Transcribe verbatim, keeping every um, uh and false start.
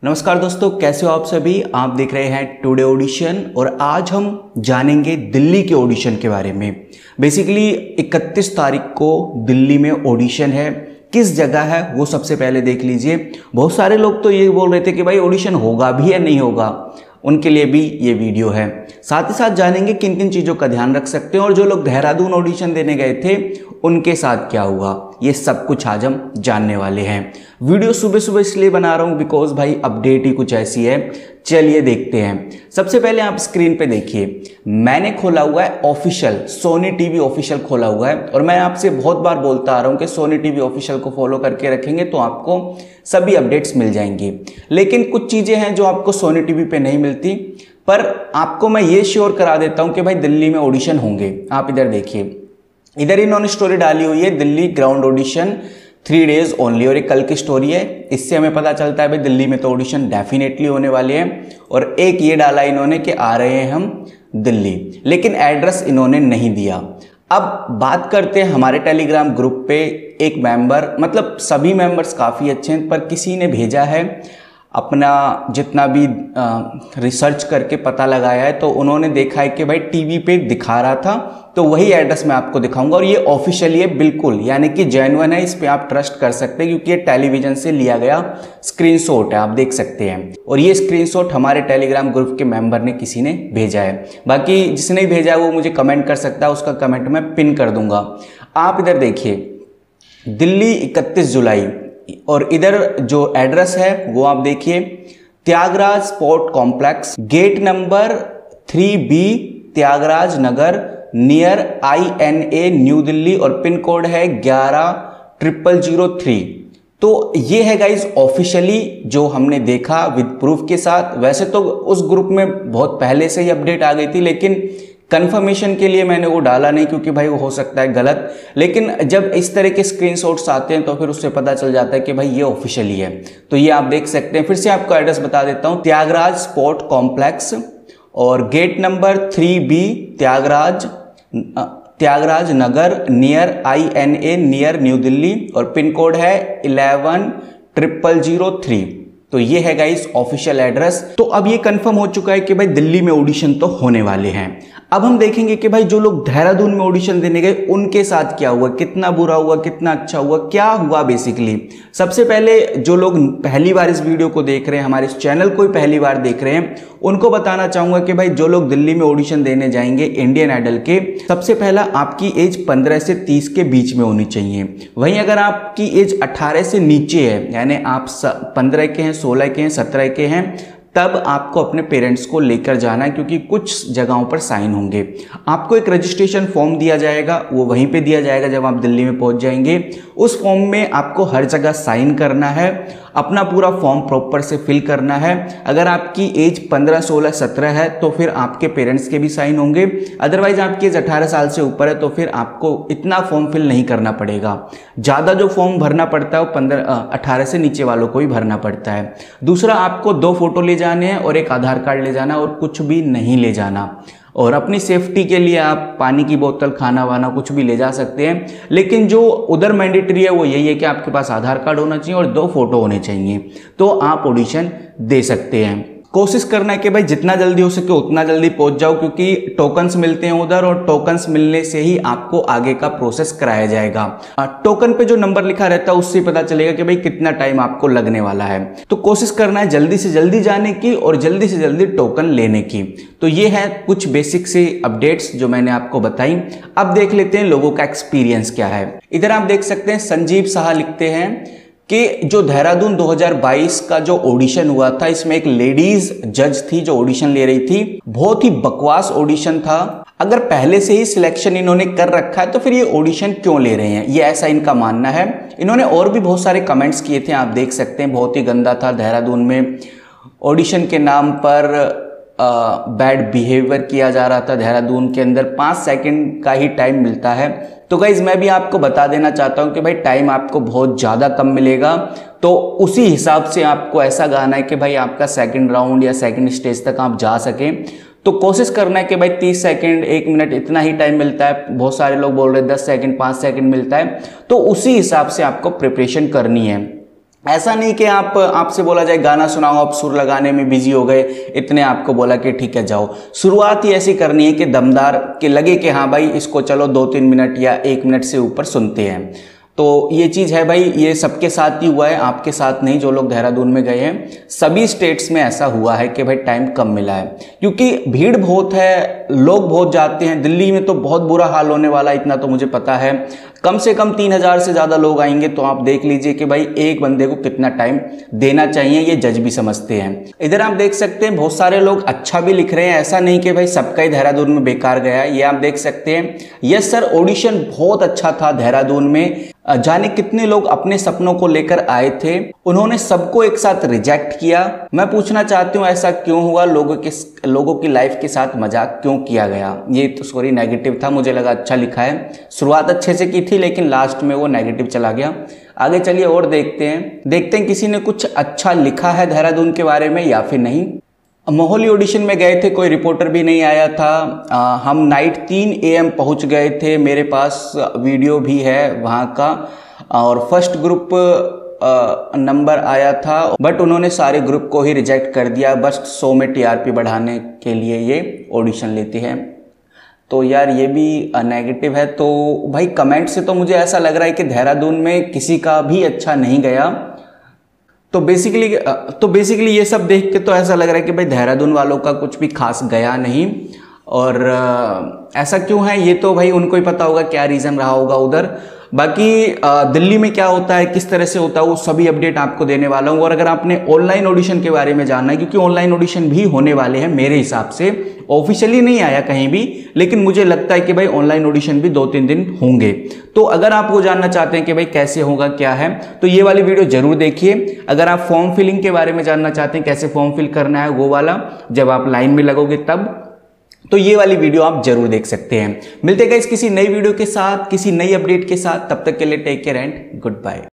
नमस्कार दोस्तों, कैसे हो आप सभी। आप देख रहे हैं टुडे ऑडिशन और आज हम जानेंगे दिल्ली के ऑडिशन के बारे में। बेसिकली इकतीस तारीख को दिल्ली में ऑडिशन है। किस जगह है वो सबसे पहले देख लीजिए। बहुत सारे लोग तो ये बोल रहे थे कि भाई ऑडिशन होगा भी या नहीं होगा, उनके लिए भी ये वीडियो है। साथ ही साथ जानेंगे किन किन चीज़ों का ध्यान रख सकते हैं और जो लोग देहरादून ऑडिशन देने गए थे उनके साथ क्या हुआ, ये सब कुछ आज हम जानने वाले हैं। वीडियो सुबह सुबह इसलिए बना रहा हूँ बिकॉज भाई अपडेट ही कुछ ऐसी है। चलिए देखते हैं। सबसे पहले आप स्क्रीन पे देखिए, मैंने खोला हुआ है ऑफिशियल सोनी टीवी ऑफिशियल खोला हुआ है और मैं आपसे बहुत बार बोलता आ रहा हूँ कि सोनी टीवी ऑफिशियल को फॉलो करके रखेंगे तो आपको सभी अपडेट्स मिल जाएंगी। लेकिन कुछ चीज़ें हैं जो आपको सोनी टीवी पे नहीं मिलती, पर आपको मैं ये श्योर करा देता हूँ कि भाई दिल्ली में ऑडिशन होंगे। आप इधर देखिए, इधर इन्होंने स्टोरी डाली हुई है, Delhi ground audition three days only, और ये कल की स्टोरी है। इससे हमें पता चलता है भाई दिल्ली में तो ऑडिशन डेफिनेटली होने वाले हैं। और एक ये डाला इन्होंने कि आ रहे हैं हम दिल्ली, लेकिन एड्रेस इन्होंने नहीं दिया। अब बात करते हैं हमारे टेलीग्राम ग्रुप पे एक मेंबर, मतलब सभी मेंबर्स काफ़ी अच्छे हैं, पर किसी ने भेजा है अपना जितना भी आ, रिसर्च करके पता लगाया है, तो उन्होंने देखा है कि भाई टीवी पे दिखा रहा था, तो वही एड्रेस मैं आपको दिखाऊंगा। और ये ऑफिशियली है बिल्कुल, यानी कि जेन्युइन है, इस पे आप ट्रस्ट कर सकते हैं क्योंकि ये टेलीविजन से लिया गया स्क्रीनशॉट है, आप देख सकते हैं। और ये स्क्रीनशॉट हमारे टेलीग्राम ग्रुप के मेंबर ने किसी ने भेजा है। बाकी जिसने भेजा है वो मुझे कमेंट कर सकता है, उसका कमेंट मैं पिन कर दूंगा। आप इधर देखिए, दिल्ली इकतीस जुलाई, और इधर जो एड्रेस है वो आप देखिए, Thyagaraj sport complex, gate number three B, Thyagaraj Nagar, near I N A New Delhi, और पिन कोड है ग्यारह ट्रिपल जीरो थ्री। तो ये है गाइज ऑफिशियली जो हमने देखा विद प्रूफ के साथ। वैसे तो उस ग्रुप में बहुत पहले से ही अपडेट आ गई थी, लेकिन कंफर्मेशन के लिए मैंने वो डाला नहीं क्योंकि भाई वो हो सकता है गलत। लेकिन जब इस तरह के स्क्रीनशॉट्स आते हैं तो फिर उससे पता चल जाता है कि भाई ये ऑफिशियली है। तो ये आप देख सकते हैं। फिर से आपको एड्रेस बता देता हूँ, त्यागराज स्पोर्ट कॉम्प्लेक्स और gate number three B, Thyagaraj Thyagaraj Nagar, near I N A, near New Delhi, और पिन कोड है इलेवन ट्रिपल जीरो थ्री। तो ये है गाइस ऑफिशियल एड्रेस। तो अब ये कंफर्म हो चुका है कि भाई दिल्ली में ऑडिशन तो होने वाले हैं। अब हम देखेंगे कि भाई जो लोग देहरादून में ऑडिशन देने गए उनके साथ क्या हुआ, कितना बुरा हुआ, कितना अच्छा हुआ, क्या हुआ बेसिकली। सबसे पहले जो लोग पहली बार इस वीडियो को देख रहे हैं, हमारे इस चैनल को ही पहली बार देख रहे हैं, उनको बताना चाहूंगा कि भाई जो लोग दिल्ली में ऑडिशन देने जाएंगे इंडियन आइडल के, सबसे पहला आपकी एज पंद्रह से तीस के बीच में होनी चाहिए। वहीं अगर आपकी एज अठारह से नीचे है, यानी आप पंद्रह के हैं, सोलह के हैं, सत्रह के हैं, तब आपको अपने पेरेंट्स को लेकर जाना है क्योंकि कुछ जगहों पर साइन होंगे। आपको एक रजिस्ट्रेशन फॉर्म दिया जाएगा, वो वहीं पे दिया जाएगा जब आप दिल्ली में पहुंच जाएंगे। उस फॉर्म में आपको हर जगह साइन करना है, अपना पूरा फॉर्म प्रॉपर से फिल करना है। अगर आपकी एज पंद्रह, सोलह, सत्रह है तो फिर आपके पेरेंट्स के भी साइन होंगे। अदरवाइज आपकी एज अठारह साल से ऊपर है तो फिर आपको इतना फॉर्म फिल नहीं करना पड़ेगा। ज़्यादा जो फॉर्म भरना पड़ता है वो पंद्रह अठारह से नीचे वालों को ही भरना पड़ता है। दूसरा, आपको दो फोटो ले जाने हैं और एक आधार कार्ड ले जाना, और कुछ भी नहीं ले जाना। और अपनी सेफ्टी के लिए आप पानी की बोतल, खाना वाना कुछ भी ले जा सकते हैं, लेकिन जो उधर मैंडेटरी है वो यही है कि आपके पास आधार कार्ड होना चाहिए और दो फोटो होने चाहिए, तो आप ऑडिशन दे सकते हैं। कोशिश करना है कि भाई जितना जल्दी हो सके उतना जल्दी पहुंच जाओ क्योंकि टोकन्स मिलते हैं उधर, और टोकन्स मिलने से ही आपको आगे का प्रोसेस कराया जाएगा। टोकन पे जो नंबर लिखा रहता है उससे पता चलेगा कि भाई कितना टाइम आपको लगने वाला है। तो कोशिश करना है जल्दी से जल्दी जाने की और जल्दी से जल्दी टोकन लेने की। तो ये है कुछ बेसिक से अपडेट्स जो मैंने आपको बताई। अब देख लेते हैं लोगों का एक्सपीरियंस क्या है। इधर आप देख सकते हैं, संजीव शाह लिखते हैं कि जो देहरादून दो हज़ार बाईस का जो ऑडिशन हुआ था, इसमें एक लेडीज जज थी जो ऑडिशन ले रही थी। बहुत ही बकवास ऑडिशन था। अगर पहले से ही सिलेक्शन इन्होंने कर रखा है तो फिर ये ऑडिशन क्यों ले रहे हैं, ये ऐसा इनका मानना है। इन्होंने और भी बहुत सारे कमेंट्स किए थे, आप देख सकते हैं। बहुत ही गंदा था। देहरादून में ऑडिशन के नाम पर बैड बिहेवियर किया जा रहा था। देहरादून के अंदर पाँच सेकंड का ही टाइम मिलता है। तो गाइज मैं भी आपको बता देना चाहता हूं कि भाई टाइम आपको बहुत ज़्यादा कम मिलेगा, तो उसी हिसाब से आपको ऐसा गाना है कि भाई आपका सेकंड राउंड या सेकंड स्टेज तक आप जा सकें। तो कोशिश करना है कि भाई तीस सेकंड, एक मिनट इतना ही टाइम मिलता है। बहुत सारे लोग बोल रहे हैं दस सेकंड, पाँच सेकंड मिलता है, तो उसी हिसाब से आपको प्रिपरेशन करनी है। ऐसा नहीं कि आप आपसे बोला जाए गाना सुनाओ, आप सुर लगाने में बिजी हो गए, इतने आपको बोला कि ठीक है जाओ। शुरुआत ही ऐसी करनी है कि दमदार के लगे कि हाँ भाई इसको चलो दो तीन मिनट या एक मिनट से ऊपर सुनते हैं। तो ये चीज़ है भाई, ये सबके साथ ही हुआ है, आपके साथ नहीं। जो लोग देहरादून में गए हैं सभी स्टेट्स में ऐसा हुआ है कि भाई टाइम कम मिला है, क्योंकि भीड़ बहुत है, लोग बहुत जाते हैं। दिल्ली में तो बहुत बुरा हाल होने वाला है, इतना तो मुझे पता है। कम से कम तीन हजार से ज़्यादा लोग आएंगे, तो आप देख लीजिए कि भाई एक बंदे को कितना टाइम देना चाहिए, ये जज भी समझते हैं। इधर आप देख सकते हैं बहुत सारे लोग अच्छा भी लिख रहे हैं, ऐसा नहीं कि भाई सबका ही देहरादून में बेकार गया। ये आप देख सकते हैं, यस सर ऑडिशन बहुत अच्छा था देहरादून में। जाने कितने लोग अपने सपनों को लेकर आए थे, उन्होंने सबको एक साथ रिजेक्ट किया। मैं पूछना चाहती हूँ ऐसा क्यों हुआ, लोगों के लोगों की लाइफ के साथ मजाक क्यों किया गया। ये तो सॉरी नेगेटिव था, मुझे लगा अच्छा लिखा है, शुरुआत अच्छे से की थी लेकिन लास्ट में वो नेगेटिव चला गया। आगे चलिए और देखते हैं देखते हैं किसी ने कुछ अच्छा लिखा है देहरादून के बारे में या फिर नहीं। मोहाली ऑडिशन में गए थे, कोई रिपोर्टर भी नहीं आया था। आ, हम नाइट तीन ए एम पहुंच गए थे, मेरे पास वीडियो भी है वहां का। और फर्स्ट ग्रुप नंबर आया था, बट उन्होंने सारे ग्रुप को ही रिजेक्ट कर दिया, बस शो में टी आर पी बढ़ाने के लिए ये ऑडिशन लेते हैं। तो यार ये भी नेगेटिव है। तो भाई कमेंट से तो मुझे ऐसा लग रहा है कि देहरादून में किसी का भी अच्छा नहीं गया। तो बेसिकली तो बेसिकली ये सब देख के तो ऐसा लग रहा है कि भाई देहरादून वालों का कुछ भी खास गया नहीं। और ऐसा क्यों है ये तो भाई उनको ही पता होगा क्या रीज़न रहा होगा उधर। बाकी दिल्ली में क्या होता है, किस तरह से होता है, वो सभी अपडेट आपको देने वाला हूँ। और अगर आपने ऑनलाइन ऑडिशन के बारे में जानना है, क्योंकि ऑनलाइन ऑडिशन भी होने वाले हैं मेरे हिसाब से, ऑफिशियली नहीं आया कहीं भी, लेकिन मुझे लगता है कि भाई ऑनलाइन ऑडिशन भी दो तीन दिन होंगे। तो अगर आप वो जानना चाहते हैं कि भाई कैसे होगा क्या है, तो ये वाली वीडियो जरूर देखिए। अगर आप फॉर्म फिलिंग के बारे में जानना चाहते हैं कैसे फॉर्म फिल करना है वो वाला, जब आप लाइन में लगोगे तब, तो ये वाली वीडियो आप जरूर देख सकते हैं। मिलते हैं गाइस किसी नई वीडियो के साथ, किसी नई अपडेट के साथ। तब तक के लिए take care and good bye.